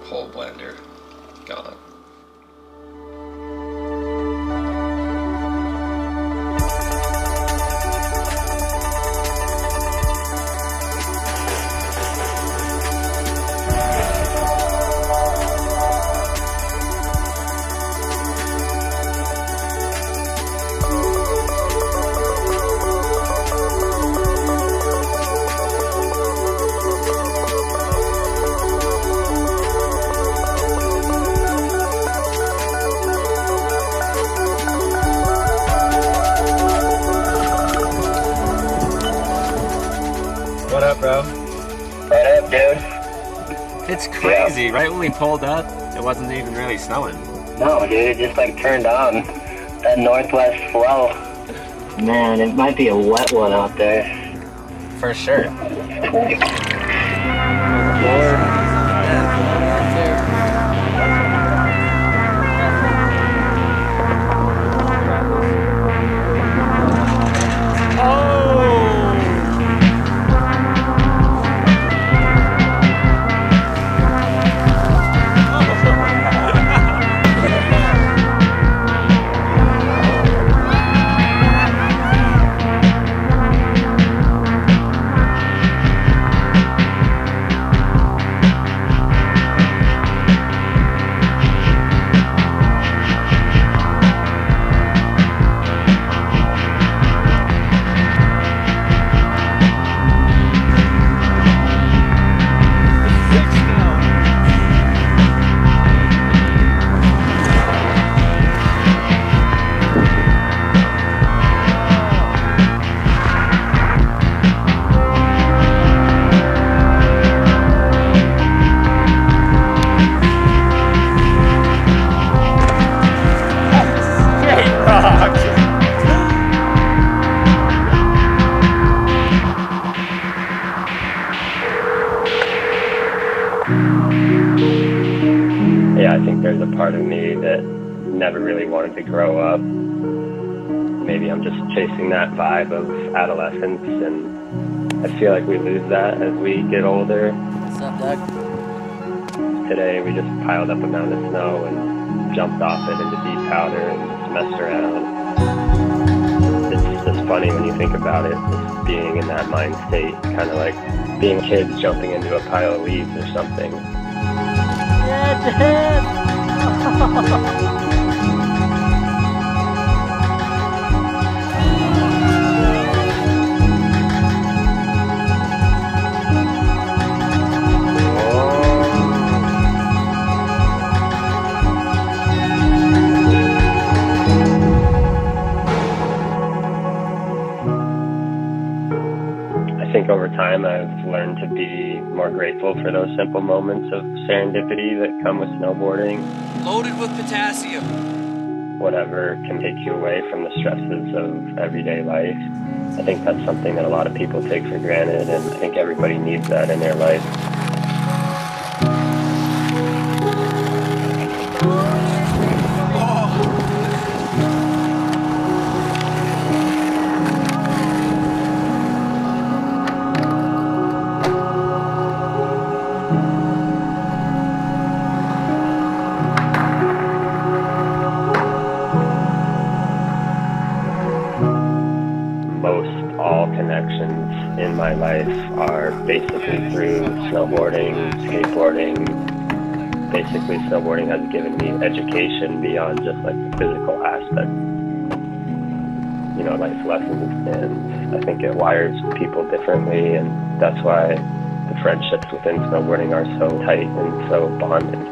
whole blender gone. What up, bro? What up, dude? It's crazy. Yeah. Right when we pulled up, it wasn't even really snowing. No, dude, it just like turned on. That northwest flow. Man, it might be a wet one out there. For sure. Yeah, I think there's a part of me that never really wanted to grow up. Maybe I'm just chasing that vibe of adolescence, and I feel like we lose that as we get older. What's up, Doug? Today we just piled up a mound of snow and jumped off it into deep powder and just messed around. It's just funny when you think about it, just being in that mind state, kind of like being kids jumping into a pile of leaves or something. Yeah, Dad! I think over time I've learned to be more grateful for those simple moments of serendipity that come with snowboarding. Loaded with potassium. Whatever can take you away from the stresses of everyday life. I think that's something that a lot of people take for granted, and I think everybody needs that in their life. Most all connections in my life are basically through snowboarding, skateboarding. Basically, snowboarding has given me education beyond just like the physical aspect. You know, life lessons, and I think it wires people differently, and that's why the friendships within snowboarding are so tight and so bonded.